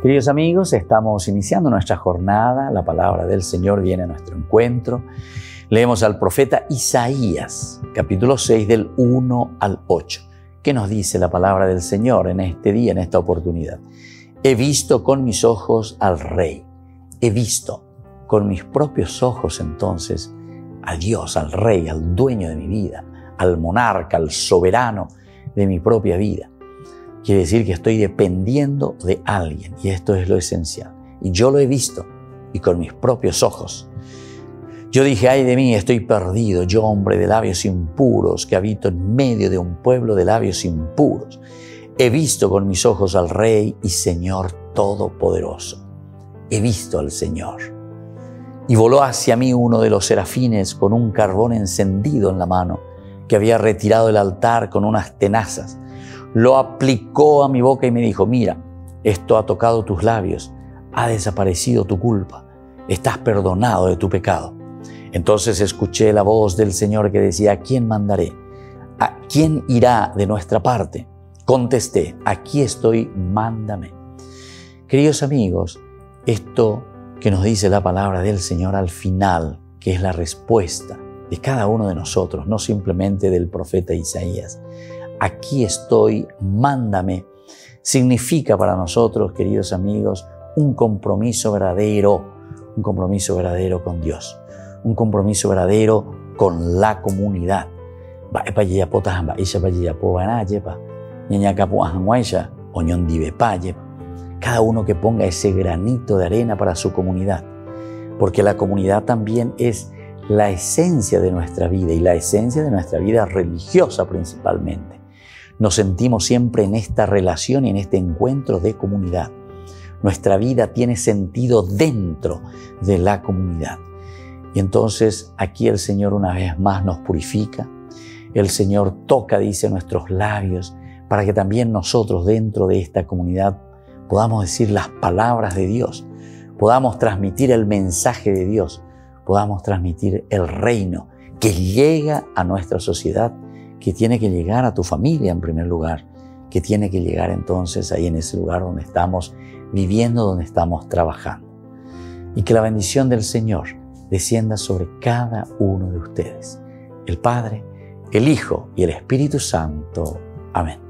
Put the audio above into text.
Queridos amigos, estamos iniciando nuestra jornada. La palabra del Señor viene a nuestro encuentro. Leemos al profeta Isaías, capítulo 6, del 1 al 8. ¿Qué nos dice la palabra del Señor en este día, en esta oportunidad? He visto con mis ojos al Rey. He visto con mis propios ojos entonces a Dios, al Rey, al dueño de mi vida, al monarca, al soberano de mi propia vida. Quiere decir que estoy dependiendo de alguien y esto es lo esencial. Y yo lo he visto y con mis propios ojos. Yo dije, ay de mí, estoy perdido, yo hombre de labios impuros que habito en medio de un pueblo de labios impuros. He visto con mis ojos al Rey y Señor Todopoderoso. He visto al Señor. Y voló hacia mí uno de los serafines con un carbón encendido en la mano que había retirado del altar con unas tenazas. Lo aplicó a mi boca y me dijo, mira, esto ha tocado tus labios, ha desaparecido tu culpa, estás perdonado de tu pecado. Entonces escuché la voz del Señor que decía, ¿a quién mandaré? ¿A quién irá de nuestra parte? Contesté, aquí estoy, mándame. Queridos amigos, esto que nos dice la palabra del Señor al final, que es la respuesta de cada uno de nosotros, no simplemente del profeta Isaías. Aquí estoy, mándame, significa para nosotros, queridos amigos, un compromiso verdadero con Dios, un compromiso verdadero con la comunidad. Cada uno que ponga ese granito de arena para su comunidad, porque la comunidad también es la esencia de nuestra vida y la esencia de nuestra vida religiosa principalmente. Nos sentimos siempre en esta relación y en este encuentro de comunidad. Nuestra vida tiene sentido dentro de la comunidad. Y entonces aquí el Señor una vez más nos purifica. El Señor toca, dice, nuestros labios para que también nosotros dentro de esta comunidad podamos decir las palabras de Dios, podamos transmitir el mensaje de Dios, podamos transmitir el reino que llega a nuestra sociedad, que tiene que llegar a tu familia en primer lugar, que tiene que llegar entonces ahí en ese lugar donde estamos viviendo, donde estamos trabajando. Y que la bendición del Señor descienda sobre cada uno de ustedes, el Padre, el Hijo y el Espíritu Santo. Amén.